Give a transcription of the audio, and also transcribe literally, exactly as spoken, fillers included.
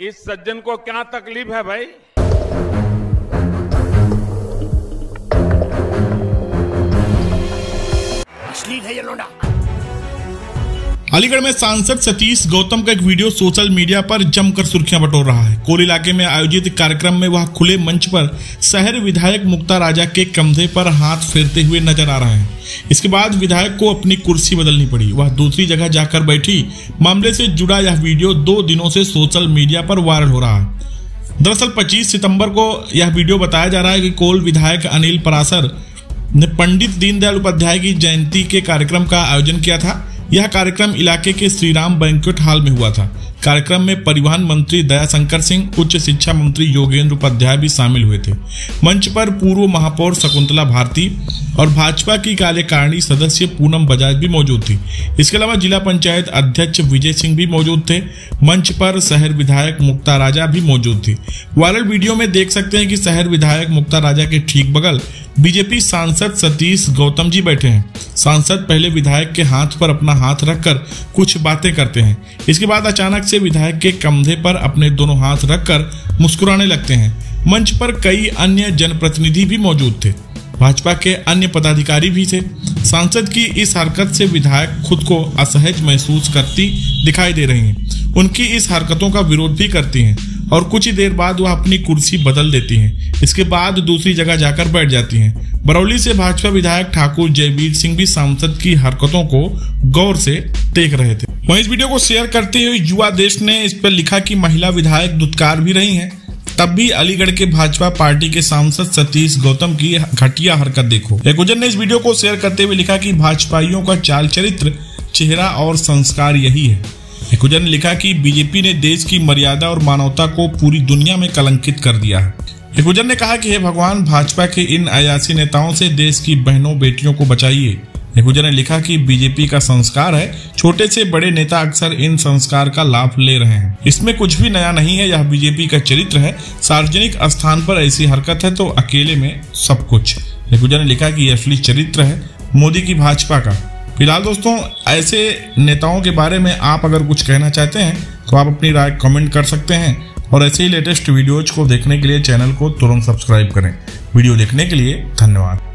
इस सज्जन को क्या तकलीफ है भाई? अश्लील है ये लोंडा। अलीगढ़ में सांसद सतीश गौतम का एक वीडियो सोशल मीडिया पर जमकर सुर्खियां बटोर रहा है। कोल इलाके में आयोजित कार्यक्रम में वह खुले मंच पर शहर विधायक मुक्ता राजा के कंधे पर हाथ फेरते हुए नजर आ रहे हैं। इसके बाद विधायक को अपनी कुर्सी बदलनी पड़ी, वह दूसरी जगह जाकर बैठी। मामले से जुड़ा यह वीडियो दो दिनों से सोशल मीडिया पर वायरल हो रहा है। दरअसल पच्चीस सितंबर को यह वीडियो बताया जा रहा है कि कोल विधायक अनिल परासर ने पंडित दीनदयाल उपाध्याय की जयंती के कार्यक्रम का आयोजन किया था। यह कार्यक्रम इलाके के श्रीराम बैंक्वेट हॉल में हुआ था। कार्यक्रम में परिवहन मंत्री दयाशंकर सिंह, उच्च शिक्षा मंत्री योगेंद्र उपाध्याय भी शामिल हुए थे। मंच पर पूर्व महापौर शकुंतला भारती और भाजपा की कार्यकारिणी सदस्य पूनम बजाज भी मौजूद थी। इसके अलावा जिला पंचायत अध्यक्ष विजय सिंह भी मौजूद थे। मंच पर शहर विधायक मुक्ता राजा भी मौजूद थी। वायरल वीडियो में देख सकते हैं कि शहर विधायक मुक्ता राजा के ठीक बगल बीजेपी सांसद सतीश गौतम जी बैठे हैं। सांसद पहले विधायक के हाथ पर अपना हाथ रखकर कुछ बातें करते हैं। इसके बाद अचानक से विधायक के कंधे पर अपने दोनों हाथ रखकर मुस्कुराने लगते हैं। मंच पर कई अन्य जनप्रतिनिधि भी मौजूद थे, भाजपा के अन्य पदाधिकारी भी थे। सांसद की इस हरकत से विधायक खुद को असहज महसूस करती दिखाई दे रही हैं। उनकी इस हरकतों का विरोध भी करती हैं और कुछ ही देर बाद वह अपनी कुर्सी बदल देती हैं। इसके बाद दूसरी जगह जाकर बैठ जाती हैं। बरौली से भाजपा विधायक ठाकुर जयवीर सिंह भी सांसद की हरकतों को गौर से देख रहे थे। वहीं इस वीडियो को शेयर करते हुए युवा देश ने इस पर लिखा कि महिला विधायक दुत्कार भी रही हैं, तब भी अलीगढ़ के भाजपा पार्टी के सांसद सतीश गौतम की घटिया हरकत देखो। एकउजन ने इस वीडियो को शेयर करते हुए लिखा कि भाजपाइयों का चाल चरित्र, चेहरा और संस्कार यही है। एकउजन ने लिखा कि बीजेपी ने देश की मर्यादा और मानवता को पूरी दुनिया में कलंकित कर दिया है। एकउजन ने कहा कि हे भगवान, भाजपा के इन अयासी नेताओं से देश की बहनों बेटियों को बचाइए। एकउजन ने लिखा कि बीजेपी का संस्कार है, छोटे से बड़े नेता अक्सर इन संस्कार का लाभ ले रहे हैं। इसमें कुछ भी नया नहीं है, यह बीजेपी का चरित्र है। सार्वजनिक स्थान पर ऐसी हरकत है तो अकेले में सब कुछ। एकउजन ने लिखा कि यह असली चरित्र है मोदी की भाजपा का। फिलहाल दोस्तों, ऐसे नेताओं के बारे में आप अगर कुछ कहना चाहते हैं तो आप अपनी राय कमेंट कर सकते हैं और ऐसे ही लेटेस्ट वीडियोज को देखने के लिए चैनल को तुरंत सब्सक्राइब करें। वीडियो देखने के लिए धन्यवाद।